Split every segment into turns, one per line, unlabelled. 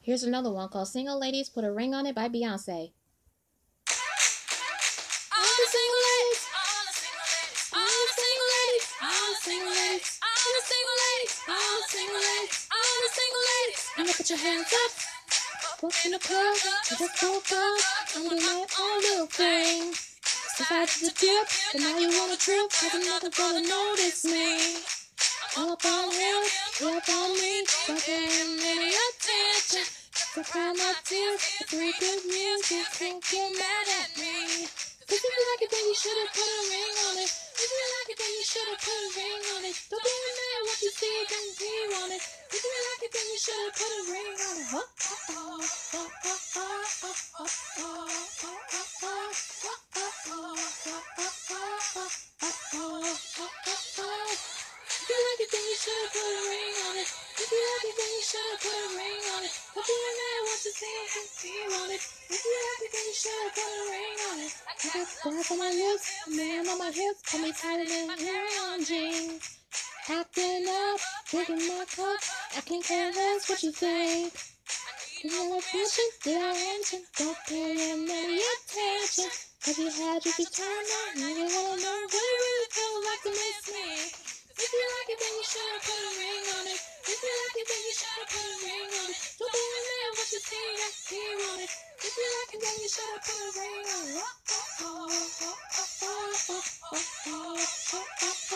Here's another one called Single Ladies Put a Ring on It by Beyonce. All the single ladies, all the single ladies, all the single ladies, all the single ladies, all the single ladies, all the single ladies, all the single ladies. Now put your hands up. Walk in the club, I just woke up. I'm doing my own little thing. Decided to dip, but now you wanna trip, 'cause another gonna notice me. All up on him, he up on me, don't pay him any attention. So cry my tears, it's really good music, think you're mad at me. If you like it, then you should've put a ring on it. If you like it, then you should've put a ring on it. Don't be mad what you see, then you want it. If you like it, then you should've put a ring on it. Oh, oh, oh, oh, oh, oh, oh, oh, oh, If you like it, then you should've put a ring on it. If you like it, then you should've put a ring on it. Don't be mad what you see, then you want it. If you like it, then you should've put a ring on it. I got glass on my lips, a man on my hips, pull me tighter than hair on jeans. Acting up, drinking my cup, I can't care less what you think. You know attention, did I mention? Don't pay him any attention, 'cause he had you determined, now you wanna know what it really feels like to miss me. If you like it, then you should've put a ring on it. If you like it, then you should've put a ring on it. Don't be mad what you see, that's he want it. If you like it, then you should've put a ring on it. Oh, oh, oh, oh, oh, oh, oh, oh, oh, oh,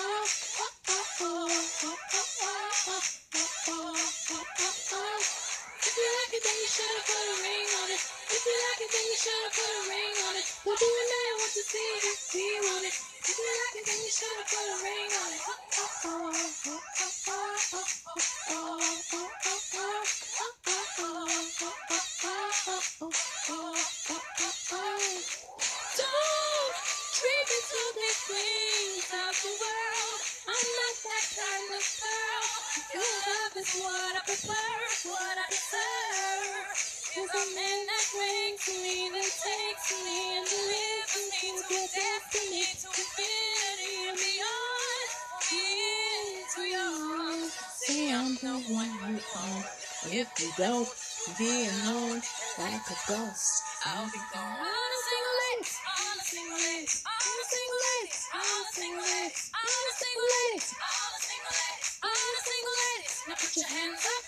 If you like it, then you should've put a ring on it. If you like it, then you should've put a ring on it. Don't be mad what you see, that's he want it. If you like it, then you should've put a ring on it. Don't treat me to these things of the world. I'm not that kind of girl. Your love is what I prefer, what I deserve. Is a man that brings me, that takes me, and delivers me to your destiny, to infinity and beyond. Into yours. Say I'm the one you want. If you don't, be alone like a ghost. I'll be gone. All the single ladies, all the single ladies, all the single ladies, all the single ladies, all the single ladies, all the single ladies, all the single ladies. Now put your hands up.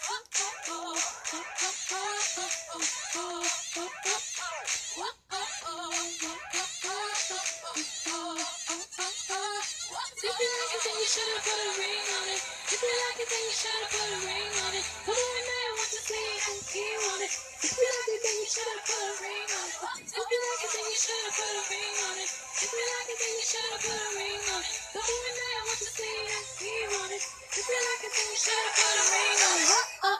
If you like it, then you should've put a ring on it. If you like it, then you should've put a ring on it. Don't be mad what you see, and he want it. If you like it, then you should've put a ring on it. If you like it, then you should've put a ring on it. If you like it, then you should've put a ring on it. Don't be mad what you see, and he want it. If you like it, then you should've put a ring on it.